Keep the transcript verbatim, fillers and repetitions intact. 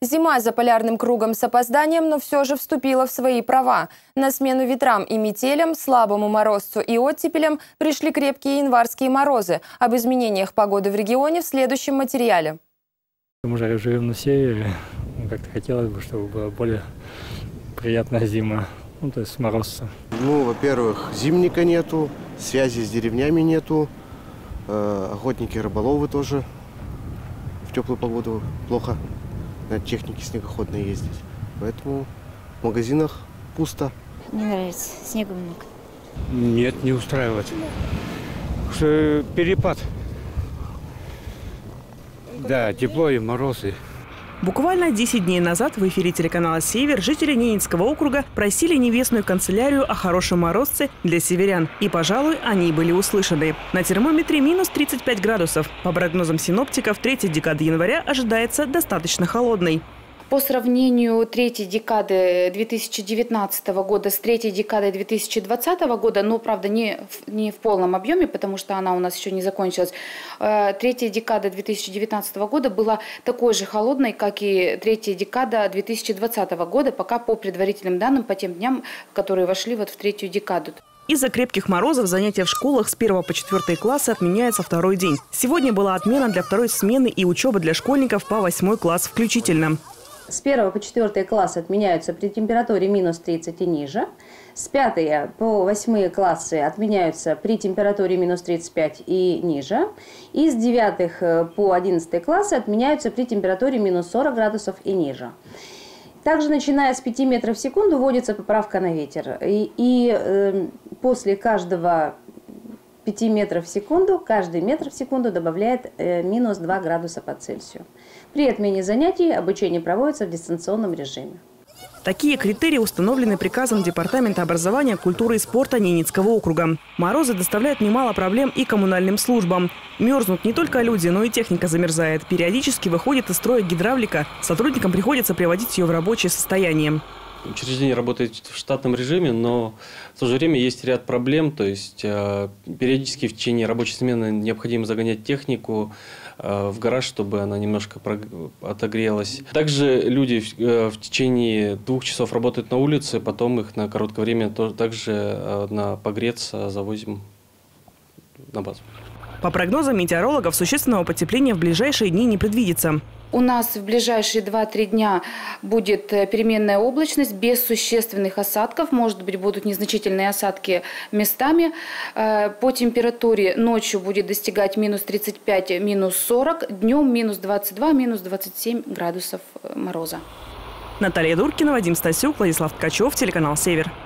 Зима за полярным кругом с опозданием, но все же вступила в свои права. На смену ветрам и метелям, слабому морозцу и оттепелям пришли крепкие январские морозы. Об изменениях погоды в регионе в следующем материале. Мы же живем на севере. Как-то хотелось бы, чтобы была более приятная зима. Ну, то есть морозца. Ну, во-первых, зимника нету, связи с деревнями нету, э, охотники, рыболовы тоже в теплую погоду плохо на технике снегоходной ездить. Поэтому в магазинах пусто. Не нравится, снега много. Нет, не устраивает. Что перепад. Да, тепло и морозы. Буквально десять дней назад в эфире телеканала «Север» жители Ненецкого округа просили небесную канцелярию о хорошем морозце для северян. И, пожалуй, они были услышаны. На термометре минус тридцать пять градусов. По прогнозам синоптиков, третья декада января ожидается достаточно холодной. По сравнению третьей декады две тысячи девятнадцатого года с третьей декадой две тысячи двадцатого года, но, правда, не в, не в полном объеме, потому что она у нас еще не закончилась, третья декада две тысячи девятнадцатого года была такой же холодной, как и третья декада две тысячи двадцатого года, пока по предварительным данным, по тем дням, которые вошли вот в третью декаду. Из-за крепких морозов занятия в школах с первого по четвёртый классы отменяются второй день. Сегодня была отмена для второй смены и учеба для школьников по восьмой класс включительно. С первого по четвёртый класс отменяются при температуре минус тридцать и ниже. С пятого по восьмые классы отменяются при температуре минус тридцать пять и ниже. И с девятых по одиннадцатый классы отменяются при температуре минус сорок градусов и ниже. Также, начиная с пяти метров в секунду, вводится поправка на ветер. И, и э, после каждого пяти метров в секунду, каждый метр в секунду добавляет э, минус два градуса по Цельсию. При отмене занятий обучение проводится в дистанционном режиме. Такие критерии установлены приказом Департамента образования, культуры и спорта Ненецкого округа. Морозы доставляют немало проблем и коммунальным службам. Мерзнут не только люди, но и техника замерзает. Периодически выходит из строя гидравлика. Сотрудникам приходится приводить ее в рабочее состояние. Учреждение работает в штатном режиме, но в то же время есть ряд проблем. То есть э, периодически в течение рабочей смены необходимо загонять технику э, в гараж, чтобы она немножко отогрелась. Также люди в, э, в течение двух часов работают на улице, потом их на короткое время тоже, также э, на погреться завозим на базу. По прогнозам метеорологов, существенного потепления в ближайшие дни не предвидится. У нас в ближайшие два-три дня будет переменная облачность без существенных осадков. Может быть, будут незначительные осадки местами. По температуре ночью будет достигать минус тридцать пять, минус сорок, днем минус двадцать два, минус двадцать семь градусов мороза. Наталья Дуркина, Вадим Стасюк, Владислав Ткачев, телеканал «Север».